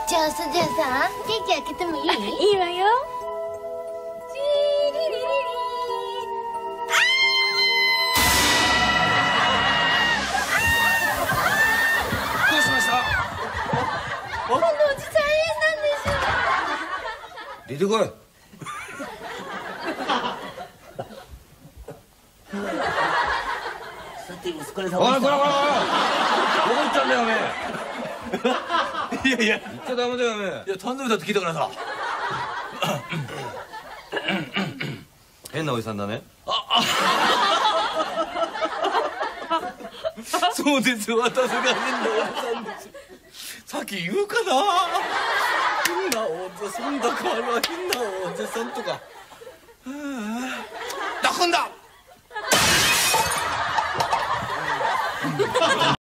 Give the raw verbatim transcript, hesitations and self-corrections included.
じゃあさじゃあさケーキ開けてもいい？ いいわよ。 チリリリリどうしました？ 今度おじさん変なんでしょ。 出てこい。 さてお疲れ様でした。 おいこらこらこら、どこ行ったんだよおめえ。 いやいや行っちゃダメだよおめえ。 いや誕生日だって聞いたからさ。 変なおじさんだね。 そうですよ、私が変なおじさんです。さっき言うかな。変なおじさんだから変なおじさんとか。泣くんだ。